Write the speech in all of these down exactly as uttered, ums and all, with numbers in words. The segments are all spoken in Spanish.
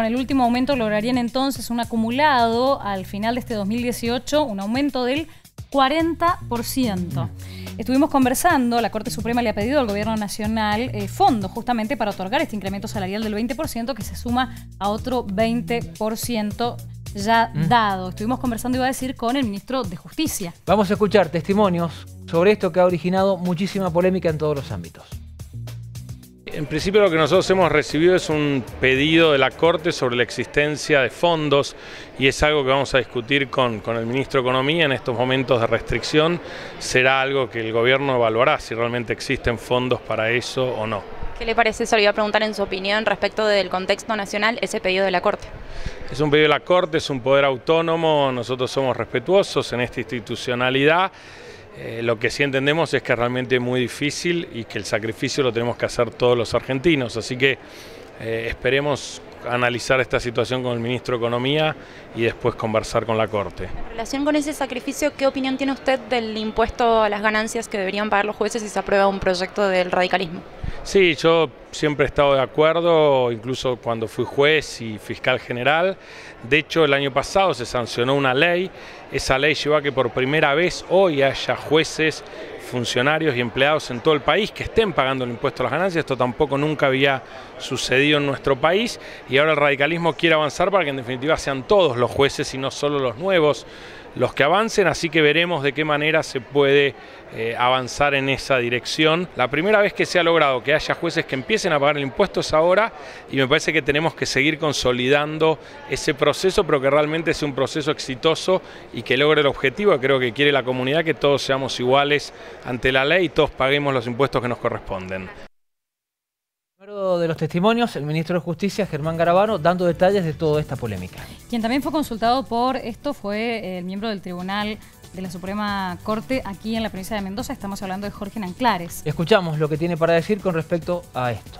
Con el último aumento lograrían entonces un acumulado al final de este dos mil dieciocho, un aumento del cuarenta por ciento. Estuvimos conversando, la Corte Suprema le ha pedido al Gobierno Nacional eh, fondos justamente para otorgar este incremento salarial del veinte por ciento que se suma a otro veinte por ciento ya mm. dado. Estuvimos conversando, iba a decir, con el Ministro de Justicia. Vamos a escuchar testimonios sobre esto que ha originado muchísima polémica en todos los ámbitos. En principio lo que nosotros hemos recibido es un pedido de la Corte sobre la existencia de fondos y es algo que vamos a discutir con, con el Ministro de Economía en estos momentos de restricción. Será algo que el Gobierno evaluará si realmente existen fondos para eso o no. ¿Qué le parece? Se lo iba a preguntar en su opinión respecto del contexto nacional, ese pedido de la Corte. Es un pedido de la Corte, es un poder autónomo, nosotros somos respetuosos en esta institucionalidad. Eh, lo que sí entendemos es que es realmente muy difícil y que el sacrificio lo tenemos que hacer todos los argentinos, así que eh, esperemos analizar esta situación con el Ministro de Economía y después conversar con la Corte. En relación con ese sacrificio, ¿qué opinión tiene usted del impuesto a las ganancias que deberían pagar los jueces si se aprueba un proyecto del radicalismo? Sí, yo siempre he estado de acuerdo, incluso cuando fui juez y fiscal general. De hecho, el año pasado se sancionó una ley. Esa ley llevó a que por primera vez hoy haya jueces, funcionarios y empleados en todo el país que estén pagando el impuesto a las ganancias. Esto tampoco nunca había sucedido en nuestro país y ahora el radicalismo quiere avanzar para que en definitiva sean todos los jueces y no solo los nuevos los que avancen, así que veremos de qué manera se puede eh, avanzar en esa dirección. La primera vez que se ha logrado que haya jueces que empiecen a pagar el impuesto es ahora y me parece que tenemos que seguir consolidando ese proceso, pero que realmente sea un proceso exitoso y que logre el objetivo que creo que quiere la comunidad, que todos seamos iguales ante la ley y todos paguemos los impuestos que nos corresponden. Primero de los testimonios, el Ministro de Justicia, Germán Garabano, dando detalles de toda esta polémica. Quien también fue consultado por esto fue el miembro del Tribunal de la Suprema Corte aquí en la provincia de Mendoza. Estamos hablando de Jorge Nanclares. Escuchamos lo que tiene para decir con respecto a esto.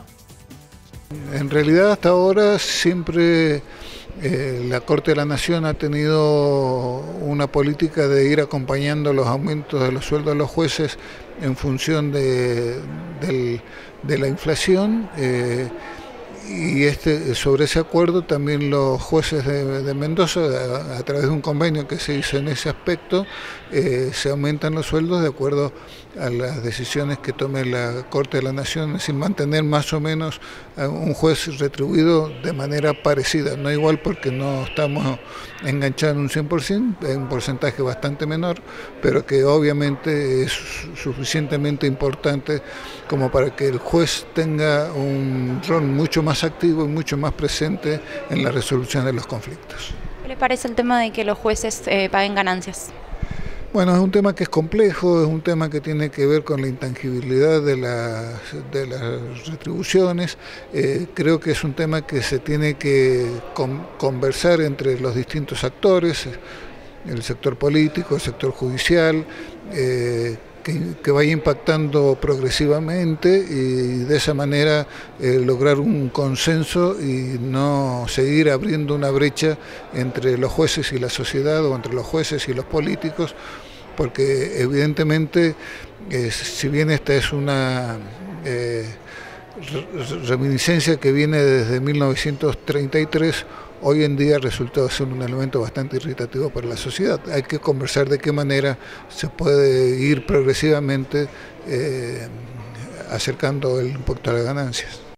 En realidad hasta ahora siempre eh, la Corte de la Nación ha tenido una política de ir acompañando los aumentos de los sueldos de los jueces en función de, del, de la inflación eh, y este, sobre ese acuerdo también los jueces de, de Mendoza, a, a través de un convenio que se hizo en ese aspecto, eh, se aumentan los sueldos de acuerdo a las decisiones que tome la Corte de la Nación, es decir, mantener más o menos a un juez retribuido de manera parecida, no igual porque no estamos enganchados en un cien por ciento, es un porcentaje bastante menor, pero que obviamente es suficientemente importante como para que el juez tenga un rol mucho más activo y mucho más presente en la resolución de los conflictos. ¿Qué le parece el tema de que los jueces eh, paguen ganancias? Bueno, es un tema que es complejo, es un tema que tiene que ver con la intangibilidad de las, de las retribuciones. Eh, creo que es un tema que se tiene que con, conversar entre los distintos actores, el sector político, el sector judicial, eh, que, que vaya impactando progresivamente y de esa manera eh, lograr un consenso y no seguir abriendo una brecha entre los jueces y la sociedad o entre los jueces y los políticos, porque evidentemente eh, si bien esta es una eh, reminiscencia que viene desde mil novecientos treinta y tres, hoy en día resulta ser un elemento bastante irritativo para la sociedad. Hay que conversar de qué manera se puede ir progresivamente eh, acercando el impuesto a las ganancias.